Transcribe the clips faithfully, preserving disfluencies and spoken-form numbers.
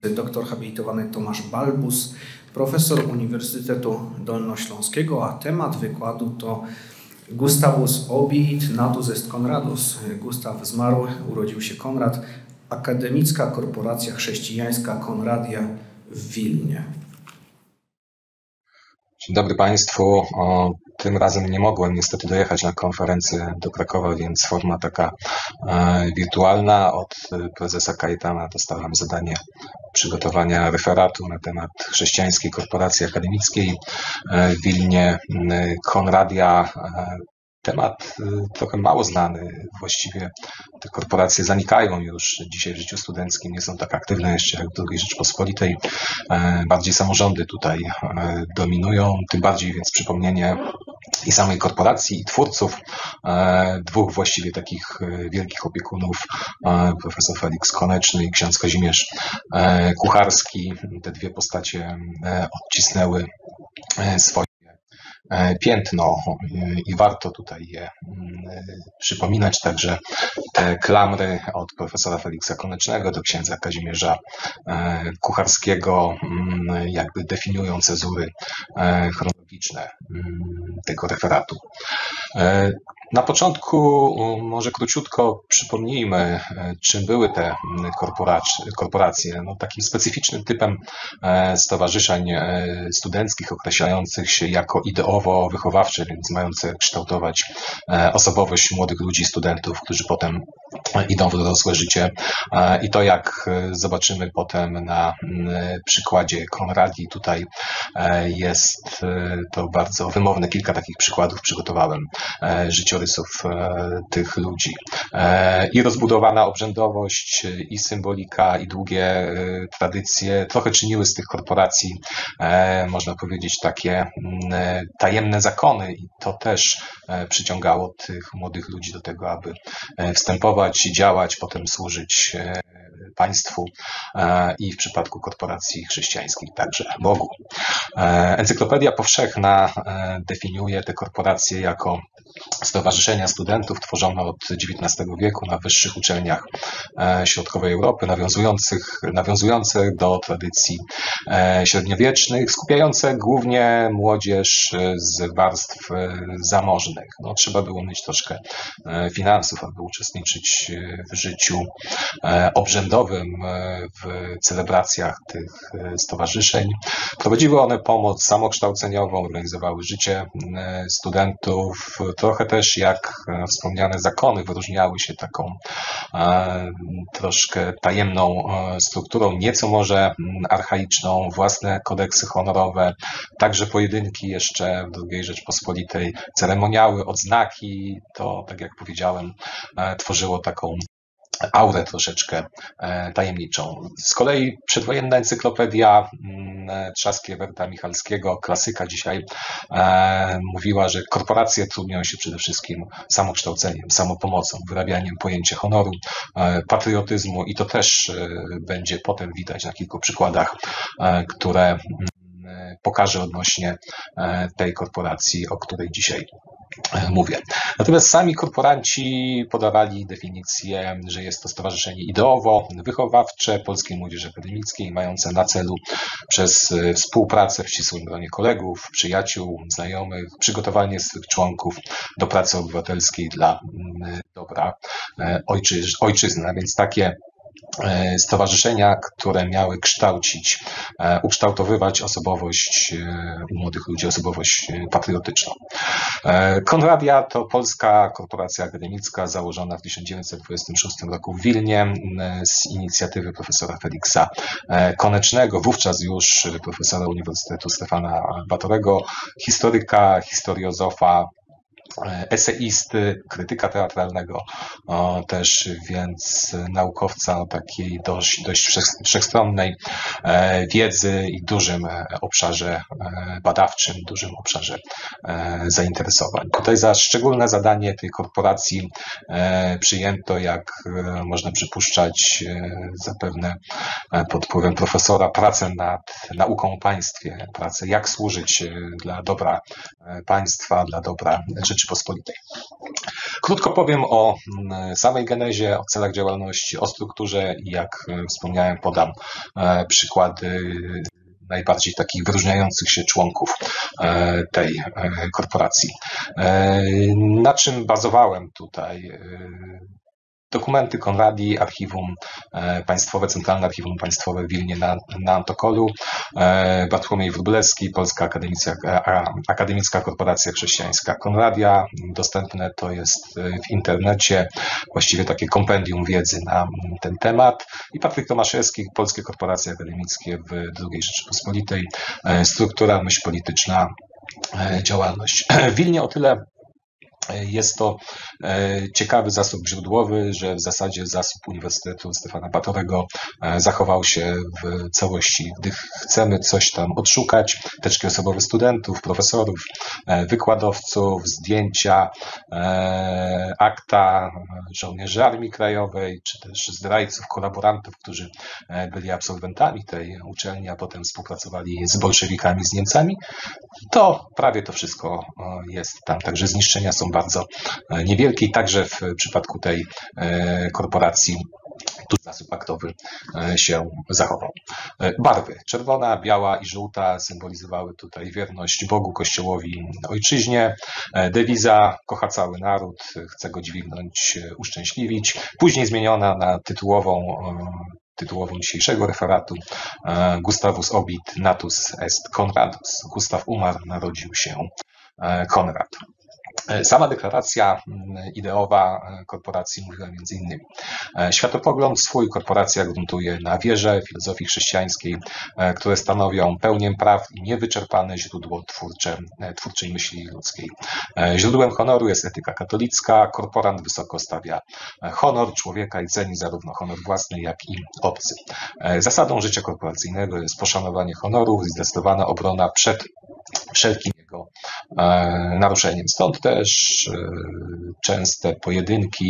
Doktor habilitowany Tomasz Balbus, profesor Uniwersytetu Dolnośląskiego, a temat wykładu to Gustavus obiit, natus est Conradus. Gustaw zmarł, urodził się Konrad, Akademicka Korporacja Chrześcijańska Konradia w Wilnie. Dzień dobry Państwu. O, tym razem nie mogłem niestety dojechać na konferencję do Krakowa, więc forma taka e, wirtualna. Od prezesa Kajetana dostałem zadanie przygotowania referatu na temat Chrześcijańskiej Korporacji Akademickiej e, w Wilnie, e, Konradia. E, Temat trochę mało znany, właściwie te korporacje zanikają już dzisiaj w życiu studenckim, nie są tak aktywne jeszcze jak w drugiej Rzeczpospolitej. Bardziej samorządy tutaj dominują, tym bardziej więc przypomnienie i samej korporacji, i twórców, dwóch właściwie takich wielkich opiekunów, profesor Felix Koneczny i ksiądz Kazimierz Kucharski. Te dwie postacie odcisnęły swoje piętno i warto tutaj je przypominać, także te klamry od profesora Feliksa Konecznego do księdza Kazimierza Kucharskiego jakby definiują cezury chronologiczne tego referatu. Na początku może króciutko przypomnijmy, czym były te korporacje. No, takim specyficznym typem stowarzyszeń studenckich określających się jako ideowo-wychowawcze, więc mające kształtować osobowość młodych ludzi, studentów, którzy potem idą w dorosłe życie. I to, jak zobaczymy potem na przykładzie Konradii, tutaj jest to bardzo wymowne. Kilka takich przykładów przygotowałem życiorysów tych ludzi. I rozbudowana obrzędowość, i symbolika, i długie tradycje trochę czyniły z tych korporacji, można powiedzieć, takie tajemne zakony, i to też przyciągało tych młodych ludzi do tego, aby wstępować, działać, potem służyć państwu i w przypadku korporacji chrześcijańskich także Bogu. Encyklopedia Powszechna definiuje te korporacje jako stowarzyszenia studentów tworzone od dziewiętnastego wieku na wyższych uczelniach środkowej Europy, nawiązujących, nawiązujące do tradycji średniowiecznych, skupiające głównie młodzież z warstw zamożnych. No, trzeba było mieć troszkę finansów, aby uczestniczyć w życiu obrzędowym, w celebracjach tych stowarzyszeń. Prowadziły one pomoc samokształceniową, organizowały życie studentów. Trochę też, jak wspomniane zakony, wyróżniały się taką e, troszkę tajemną strukturą, nieco może archaiczną, własne kodeksy honorowe, także pojedynki jeszcze w drugiej Rzeczpospolitej, ceremoniały, odznaki. To, tak jak powiedziałem, e, tworzyło taką aurę troszeczkę tajemniczą. Z kolei przedwojenna encyklopedia Trzaskiewerta Michalskiego, klasyka dzisiaj, mówiła, że korporacje trudnią się przede wszystkim samokształceniem, samopomocą, wyrabianiem pojęcia honoru, patriotyzmu, i to też będzie potem widać na kilku przykładach, które pokażę odnośnie tej korporacji, o której dzisiaj mówię. Natomiast sami korporanci podawali definicję, że jest to stowarzyszenie ideowo-wychowawcze Polskiej Młodzieży Akademickiej, mające na celu przez współpracę w ścisłym gronie kolegów, przyjaciół, znajomych, przygotowanie swych członków do pracy obywatelskiej dla dobra ojczyzny. ojczyzny. A więc takie stowarzyszenia, które miały kształcić, ukształtowywać osobowość u młodych ludzi, osobowość patriotyczną. Konradia to polska korporacja akademicka założona w tysiąc dziewięćset dwudziestym szóstym roku w Wilnie z inicjatywy profesora Feliksa Konecznego, wówczas już profesora Uniwersytetu Stefana Batorego, historyka, historiozofa, eseisty, krytyka teatralnego o, też, więc naukowca o takiej dość, dość wszechstronnej e, wiedzy i dużym obszarze e, badawczym, dużym obszarze e, zainteresowań. Tutaj za szczególne zadanie tej korporacji e, przyjęto, jak e, można przypuszczać, e, zapewne e, pod wpływem profesora, pracę nad nauką o państwie, pracę jak służyć e, dla dobra e, państwa, dla dobra Rzeczypospolitej. Krótko powiem o samej genezie, o celach działalności, o strukturze i jak wspomniałem, podam przykłady najbardziej takich wyróżniających się członków tej korporacji. Na czym bazowałem tutaj? Dokumenty Konradii, Archiwum Państwowe, Centralne Archiwum Państwowe w Wilnie na, na Antokolu, Bartłomiej Wróblewski, Polska Akademicka, Akademicka Korporacja Chrześcijańska Konradia. Dostępne to jest w internecie, właściwie takie kompendium wiedzy na ten temat. I Patryk Tomaszewski, Polskie Korporacje Akademickie w drugiej Rzeczypospolitej, struktura, myśl polityczna, działalność. W Wilnie o tyle jest to ciekawy zasób źródłowy, że w zasadzie zasób Uniwersytetu Stefana Batorego zachował się w całości. Gdy chcemy coś tam odszukać, teczki osobowe studentów, profesorów, wykładowców, zdjęcia, akta żołnierzy Armii Krajowej, czy też zdrajców, kolaborantów, którzy byli absolwentami tej uczelni, a potem współpracowali z bolszewikami, z Niemcami, to prawie to wszystko jest tam. Także zniszczenia są bardzo niewielkie i także w przypadku tej korporacji tu zasób aktowy się zachował. Barwy czerwona, biała i żółta symbolizowały tutaj wierność Bogu, Kościołowi, Ojczyźnie. Dewiza kocha cały naród, chce go dźwignąć, uszczęśliwić. Później zmieniona na tytułową tytułową dzisiejszego referatu Gustavus obit, natus est Conradus. Gustaw umarł, narodził się Konrad. Sama deklaracja ideowa korporacji mówiła między innymi: światopogląd swój korporacja gruntuje na wierze, filozofii chrześcijańskiej, które stanowią pełnię praw i niewyczerpane źródło twórcze, twórczej myśli ludzkiej. Źródłem honoru jest etyka katolicka, korporant wysoko stawia honor człowieka i ceni zarówno honor własny, jak i obcy. Zasadą życia korporacyjnego jest poszanowanie honoru i zdecydowana obrona przed wszelkim jego naruszeniem. Stąd też częste pojedynki,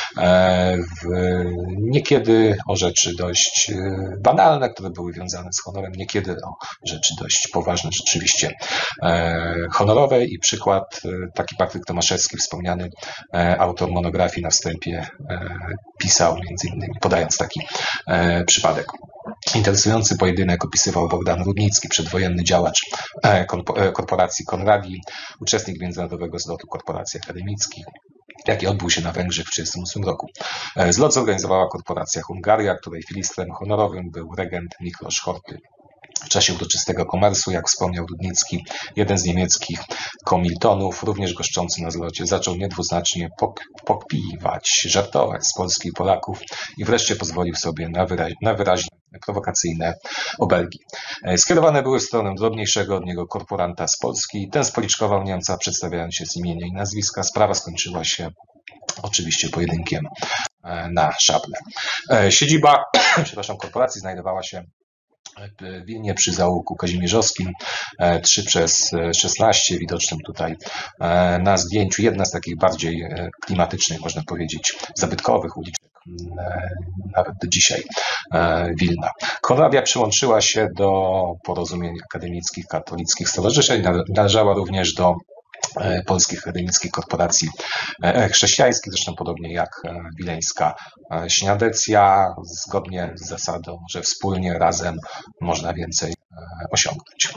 w niekiedy o rzeczy dość banalne, które były wiązane z honorem, niekiedy o rzeczy dość poważne, rzeczywiście honorowe. I przykład, taki Patryk Tomaszewski, wspomniany autor monografii, na wstępie pisał między innymi, podając taki przypadek. Interesujący pojedynek opisywał Bogdan Rudnicki, przedwojenny działacz korporacji Konradii, uczestnik międzynarodowego zlotu korporacji akademickich, jaki odbył się na Węgrzech w tysiąc dziewięćset trzydziestym ósmym roku. Zlot zorganizowała korporacja Hungaria, której filistrem honorowym był regent Miklosz Horthy. W czasie uroczystego komersu, jak wspomniał Rudnicki, jeden z niemieckich komiltonów, również goszczący na zlocie, zaczął niedwuznacznie pok pokpiwać, żartować z Polski i Polaków i wreszcie pozwolił sobie na, wyra na wyraźnie prowokacyjne obelgi. Skierowane były w stronę drobniejszego od niego korporanta z Polski. Ten spoliczkował Niemca, przedstawiając się z imienia i nazwiska. Sprawa skończyła się oczywiście pojedynkiem na szable. Siedziba przepraszam, korporacji znajdowała się w Wilnie przy zaułku Kazimierzowskim, trzy przez szesnaście, widocznym tutaj na zdjęciu. Jedna z takich bardziej klimatycznych, można powiedzieć, zabytkowych uliczek, nawet do dzisiaj, Wilna. Konradia przyłączyła się do porozumień akademickich, katolickich stowarzyszeń, należała również do Polskich Akademickich Korporacji Chrześcijańskich, zresztą podobnie jak wileńska Śniadecja, zgodnie z zasadą, że wspólnie, razem można więcej osiągnąć.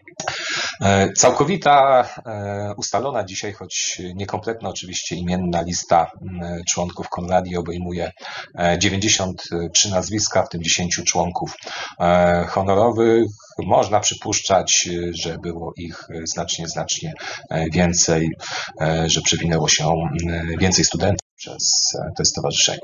Całkowita, ustalona dzisiaj, choć niekompletna oczywiście, imienna lista członków Konradii obejmuje dziewięćdziesiąt trzy nazwiska, w tym dziesięciu członków honorowych. Można przypuszczać, że było ich znacznie, znacznie więcej, że przewinęło się więcej studentów przez te stowarzyszenia.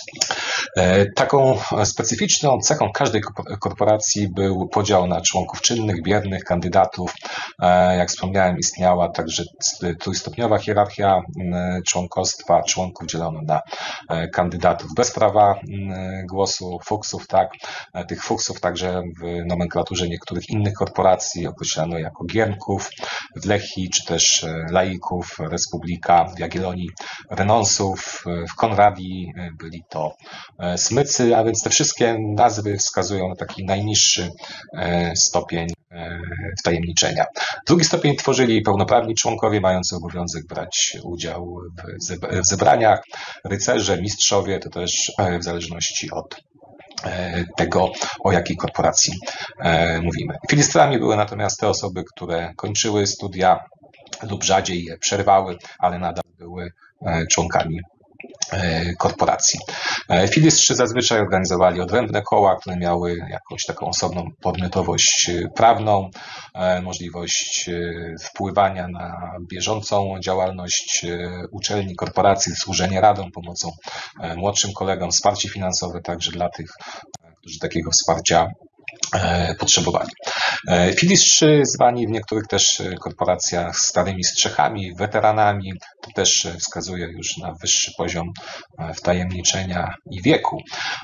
Taką specyficzną cechą każdej korporacji był podział na członków czynnych, biernych, kandydatów. Jak wspomniałem, istniała także trójstopniowa hierarchia członkostwa. Członków dzielono na kandydatów bez prawa głosu, fuksów, tak. Tych fuksów także w nomenklaturze niektórych innych korporacji określano jako giermków, w Lechii, czy też laików, Republika, w Jagiellonii renonsów, w Konradii byli to smycy, a więc te wszystkie nazwy wskazują na taki najniższy stopień wtajemniczenia. Drugi stopień tworzyli pełnoprawni członkowie mający obowiązek brać udział w zebraniach, rycerze, mistrzowie, to też w zależności od tego, o jakiej korporacji mówimy. Filistrami były natomiast te osoby, które kończyły studia lub rzadziej je przerwały, ale nadal były członkami korporacji. Filistrzy zazwyczaj organizowali odrębne koła, które miały jakąś taką osobną podmiotowość prawną, możliwość wpływania na bieżącą działalność uczelni, korporacji, służenie radą, pomocą młodszym kolegom, wsparcie finansowe także dla tych, którzy takiego wsparcia potrzebowali. Filistrzy zwani w niektórych też korporacjach starymi strzechami, weteranami, to też wskazuje już na wyższy poziom wtajemniczenia i wieku.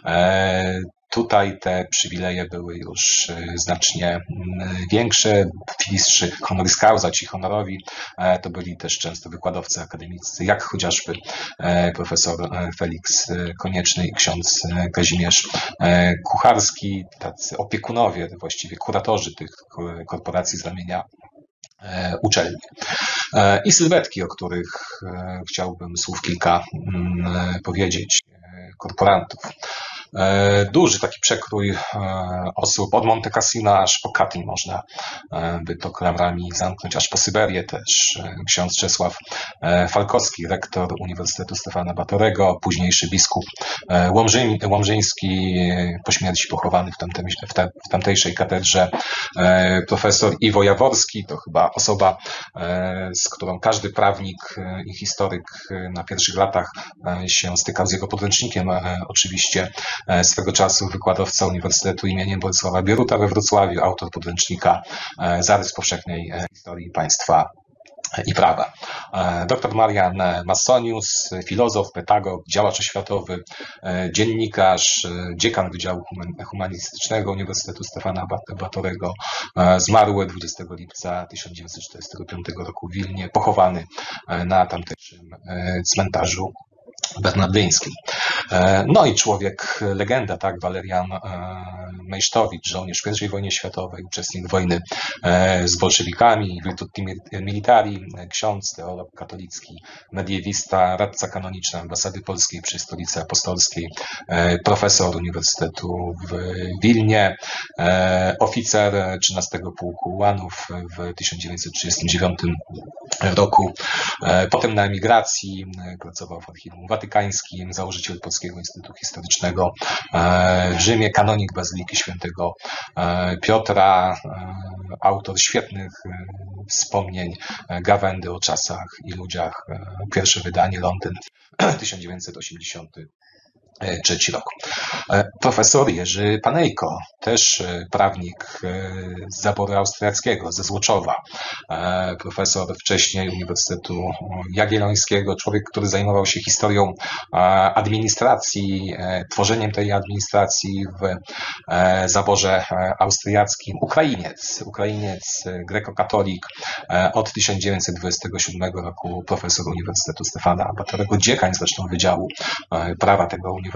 Tutaj te przywileje były już znacznie większe. Filistrzy honoris causa, ci honorowi, to byli też często wykładowcy akademiccy, jak chociażby profesor Felix Konieczny i ksiądz Kazimierz Kucharski, tacy opiekunowie, właściwie kuratorzy tych korporacji z ramienia uczelni. I sylwetki, o których chciałbym słów kilka powiedzieć, korporantów. Duży taki przekrój osób, od Monte Cassino aż po Katyn można by to klamrami zamknąć, aż po Syberię też. Ksiądz Czesław Falkowski, rektor Uniwersytetu Stefana Batorego, późniejszy biskup Łomży, Łomżyński, po śmierci pochowany w, tamtej, w, te, w tamtejszej katedrze. Profesor Iwo Jaworski, to chyba osoba, z którą każdy prawnik i historyk na pierwszych latach się stykał, z jego podręcznikiem oczywiście. Swego czasu wykładowca Uniwersytetu imieniem Bolesława Bieruta we Wrocławiu, autor podręcznika Zarys powszechnej historii państwa i prawa. Doktor Marian Massonius, filozof, pedagog, działacz oświatowy, dziennikarz, dziekan Wydziału Humanistycznego Uniwersytetu Stefana Batorego, zmarły dwudziestego lipca tysiąc dziewięćset czterdziestego piątego roku w Wilnie, pochowany na tamtejszym cmentarzu bernardyńskim. No i człowiek legenda, tak, Walerian Mejsztowicz, żołnierz w pierwszej wojnie światowej, uczestnik wojny z bolszewikami, Virtuti Militari, ksiądz, teolog katolicki, mediewista, radca kanoniczny Ambasady Polskiej przy Stolicy Apostolskiej, profesor Uniwersytetu w Wilnie, oficer trzynastego Pułku Ułanów w tysiąc dziewięćset trzydziestym dziewiątym roku. Potem na emigracji pracował w Archiwum Watykańskim, założyciel Polskiego Instytutu Historycznego w Rzymie, kanonik Bazyliki Świętego Piotra, autor świetnych wspomnień, gawędy o czasach i ludziach. Pierwsze wydanie, Londyn, tysiąc dziewięćset osiemdziesiąty trzeci rok. Profesor Jerzy Panejko, też prawnik z zaboru austriackiego, ze Złoczowa. Profesor wcześniej Uniwersytetu Jagiellońskiego, człowiek, który zajmował się historią administracji, tworzeniem tej administracji w zaborze austriackim. Ukrainiec, Ukrainiec, grekokatolik, od tysiąc dziewięćset dwudziestego siódmego roku profesor Uniwersytetu Stefana Batorego, dziekan zresztą Wydziału Prawa tego uniwersytetu.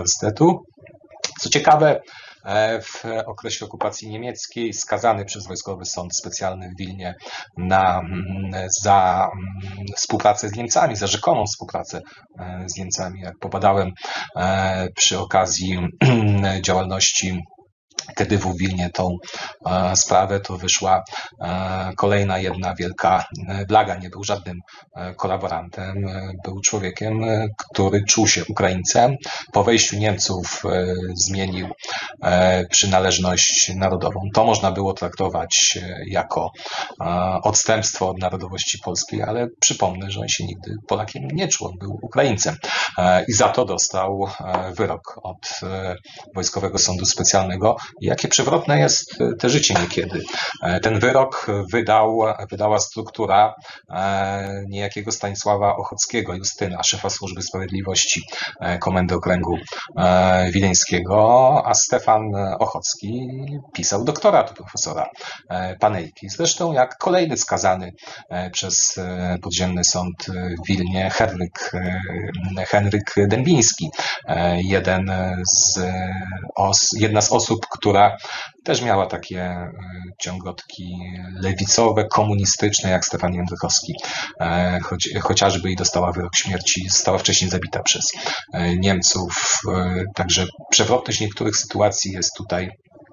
Co ciekawe, w okresie okupacji niemieckiej skazany przez Wojskowy Sąd Specjalny w Wilnie na, za współpracę z Niemcami, za rzekomą współpracę z Niemcami. Jak pobadałem przy okazji działalności K D W w Wilnie tą e, sprawę, to wyszła e, kolejna jedna wielka blaga. Nie był żadnym e, kolaborantem, e, był człowiekiem, e, który czuł się Ukraińcem. Po wejściu Niemców e, zmienił e, przynależność narodową. To można było traktować e, jako e, odstępstwo od narodowości polskiej, ale przypomnę, że on się nigdy Polakiem nie czuł, on był Ukraińcem. E, I za to dostał e, wyrok od e, Wojskowego Sądu Specjalnego. Jakie przewrotne jest te życie niekiedy. Ten wyrok wydał, wydała struktura niejakiego Stanisława Ochockiego, Justyna, szefa Służby Sprawiedliwości Komendy Okręgu Wileńskiego, a Stefan Ochocki pisał doktorat profesora Panejki. Zresztą jak kolejny skazany przez podziemny sąd w Wilnie, Henryk, Henryk Dębiński, jeden z os, jedna z osób, struktura też miała takie ciągotki lewicowe, komunistyczne, jak Stefan Jędrykowski, choć, chociażby i dostała wyrok śmierci, została wcześniej zabita przez Niemców. Także przewrotność niektórych sytuacji jest tutaj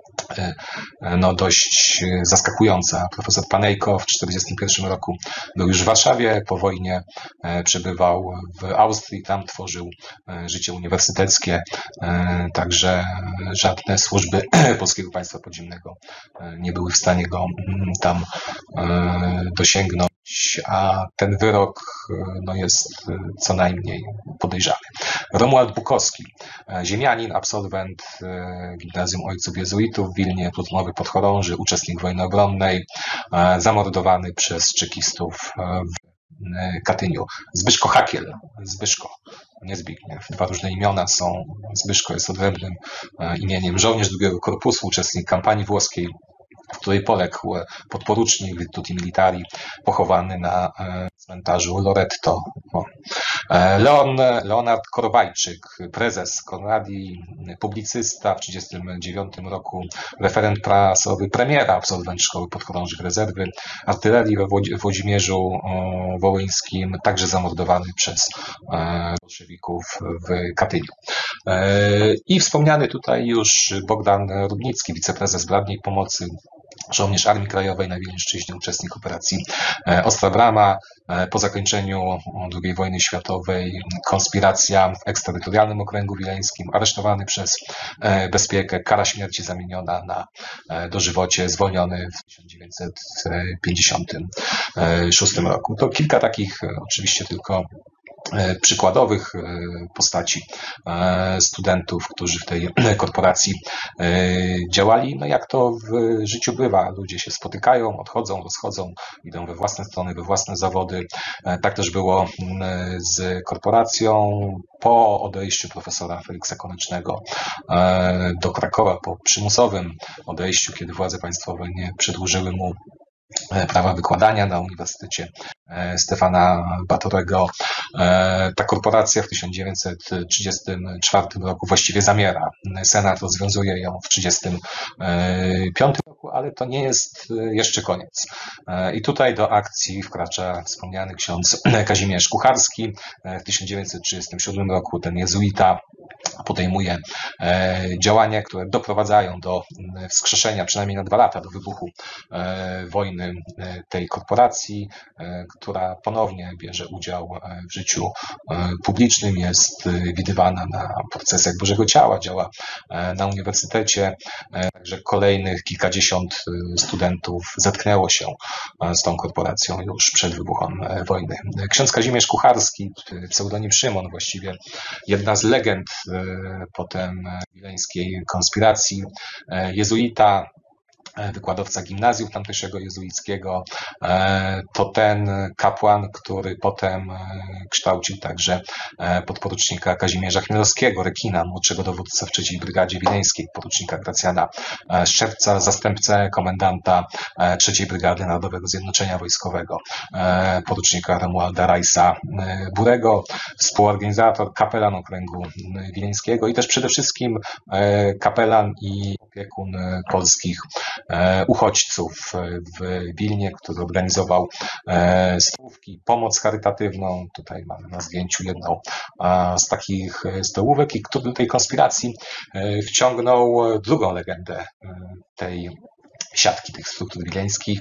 no, dość zaskakująca. Profesor Panejko w tysiąc dziewięćset czterdziestym pierwszym roku był już w Warszawie, po wojnie przebywał w Austrii, tam tworzył życie uniwersyteckie, także żadne służby Polskiego Państwa Podziemnego nie były w stanie go tam dosięgnąć, a ten wyrok no, jest co najmniej podejrzany. Romuald Bukowski, ziemianin, absolwent Gimnazjum Ojców Jezuitów w Wilnie, plutonowy podchorąży, uczestnik wojny obronnej, zamordowany przez czekistów w Katyniu. Zbyszko Hakiel, Zbyszko, nie Zbigniew, dwa różne imiona są. Zbyszko jest odrębnym imieniem. Żołnierz drugiego korpusu, uczestnik kampanii włoskiej, w której poległ podporucznik Virtuti Militari, pochowany na cmentarzu Loretto. Leon, Leonard Korwajczyk, prezes Konradii, publicysta, w tysiąc dziewięćset trzydziestym dziewiątym roku referent prasowy premiera, absolwent Szkoły Podchorążych Rezerwy Artylerii we Włodzimierzu Wołyńskim, także zamordowany przez bolszewików w Katyniu. I wspomniany tutaj już Bogdan Rudnicki, wiceprezes Bratniej Pomocy, żołnierz Armii Krajowej na Wileńszczyźnie, uczestnik operacji Ostra Brama. Po zakończeniu drugiej wojny światowej konspiracja w eksterytorialnym okręgu wileńskim, aresztowany przez bezpiekę, kara śmierci zamieniona na dożywocie, zwolniony w tysiąc dziewięćset pięćdziesiątym szóstym roku. To kilka takich oczywiście tylko przykładowych postaci studentów, którzy w tej korporacji działali. No jak to w życiu bywa, ludzie się spotykają, odchodzą, rozchodzą, idą we własne strony, we własne zawody. Tak też było z korporacją. Po odejściu profesora Feliksa Konecznego do Krakowa, po przymusowym odejściu, kiedy władze państwowe nie przedłużyły mu prawa wykładania na Uniwersytecie Stefana Batorego, ta korporacja w tysiąc dziewięćset trzydziestym czwartym roku właściwie zamiera. Senat rozwiązuje ją w tysiąc dziewięćset trzydziestym piątym roku, ale to nie jest jeszcze koniec. I tutaj do akcji wkracza wspomniany ksiądz Kazimierz Kucharski. W tysiąc dziewięćset trzydziestym siódmym roku ten jezuita podejmuje działania, które doprowadzają do wskrzeszenia przynajmniej na dwa lata, do wybuchu wojny tej korporacji, która ponownie bierze udział w życiu publicznym, jest widywana na procesjach Bożego Ciała, działa na uniwersytecie, także kolejnych kilkadziesiąt studentów zetknęło się z tą korporacją już przed wybuchem wojny. Ksiądz Kazimierz Kucharski, pseudonim Szymon, właściwie jedna z legend potem wileńskiej konspiracji, jezuita, wykładowca gimnazjum tamtejszego jezuickiego, to ten kapłan, który potem kształcił także podporucznika Kazimierza Chmielowskiego, rekina, młodszego dowódcę w trzeciej Brygadzie Wileńskiej, porucznika Gracjana Szczepca, zastępcę komendanta trzeciej Brygady Narodowego Zjednoczenia Wojskowego, porucznika Romualda Rajsa Burego, współorganizator, kapelan okręgu wileńskiego i też przede wszystkim kapelan i opiekun polskich uchodźców w Wilnie, który organizował stołówki, pomoc charytatywną. Tutaj mamy na zdjęciu jedną z takich stołówek i który do tej konspiracji wciągnął drugą legendę tej siatki tych struktur wileńskich,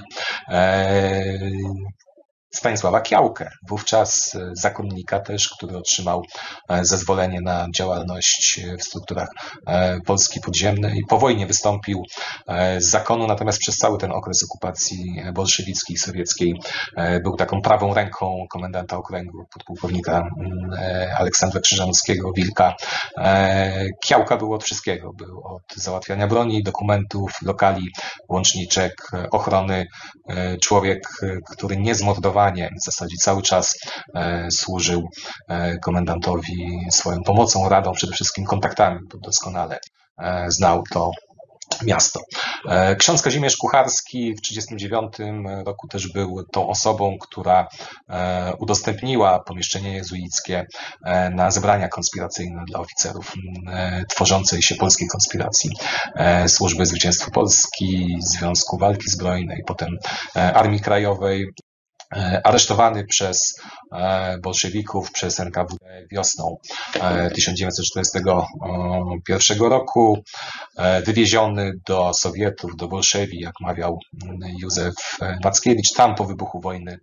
Stanisława Kiałkę, wówczas zakonnika też, który otrzymał zezwolenie na działalność w strukturach Polski Podziemnej. Po wojnie wystąpił z zakonu, natomiast przez cały ten okres okupacji bolszewickiej, sowieckiej był taką prawą ręką komendanta okręgu, podpułkownika Aleksandra Krzyżanowskiego, Wilka. Kiałka był od wszystkiego. Był od załatwiania broni, dokumentów, lokali, łączniczek, ochrony. Człowiek, który niezmordowany w zasadzie cały czas służył komendantowi swoją pomocą, radą, przede wszystkim kontaktami, bo doskonale znał to miasto. Ksiądz Kazimierz Kucharski w tysiąc dziewięćset trzydziestym dziewiątym roku też był tą osobą, która udostępniła pomieszczenie jezuickie na zebrania konspiracyjne dla oficerów tworzącej się polskiej konspiracji, Służby Zwycięstwa Polski, Związku Walki Zbrojnej, potem Armii Krajowej. Aresztowany przez bolszewików, przez N K W D wiosną tysiąc dziewięćset czterdziestego pierwszego roku, wywieziony do Sowietów, do Bolszewii, jak mawiał Józef Mackiewicz, tam po wybuchu wojny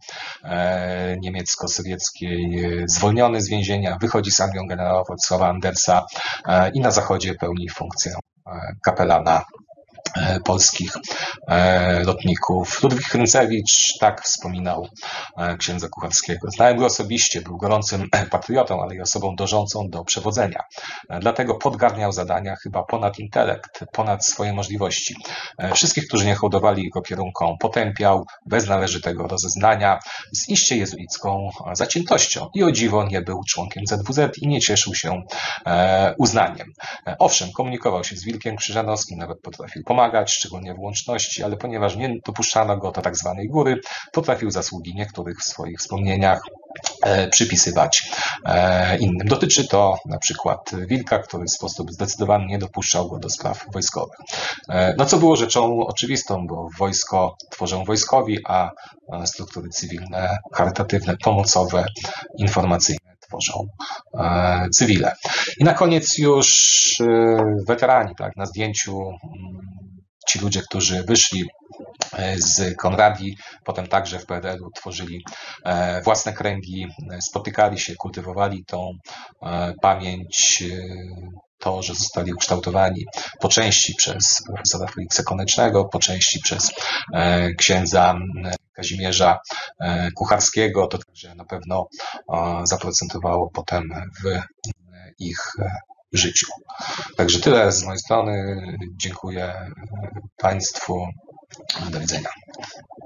niemiecko-sowieckiej zwolniony z więzienia, wychodzi z armią generała Władysława Andersa i na zachodzie pełni funkcję kapelana polskich lotników. Ludwik Hryncewicz tak wspominał księdza Kucharskiego. Znałem go osobiście, był gorącym patriotą, ale i osobą dążącą do przewodzenia. Dlatego podgarniał zadania chyba ponad intelekt, ponad swoje możliwości. Wszystkich, którzy nie hołdowali jego kierunkom, potępiał bez należytego rozeznania, z iście jezuicką zaciętością. I o dziwo nie był członkiem Z W Z i nie cieszył się uznaniem. Owszem, komunikował się z Wilkiem Krzyżanowskim, nawet potrafił pomagać, szczególnie w łączności, ale ponieważ nie dopuszczano go do tak zwanej góry, potrafił zasługi niektórych w swoich wspomnieniach przypisywać innym. Dotyczy to na przykład Wilka, który w sposób zdecydowany nie dopuszczał go do spraw wojskowych. No co było rzeczą oczywistą, bo wojsko tworzą wojskowi, a struktury cywilne, charytatywne, pomocowe, informacyjne tworzą cywile. I na koniec już weterani, tak, na zdjęciu ci ludzie, którzy wyszli z Konradii, potem także w P R L-u tworzyli własne kręgi, spotykali się, kultywowali tą pamięć, to, że zostali ukształtowani po części przez profesora Feliksa Konecznego, po części przez księdza Kazimierza Kucharskiego, to także na pewno zaprocentowało potem w ich życiu. Także tyle z mojej strony. Dziękuję Państwu. Do widzenia.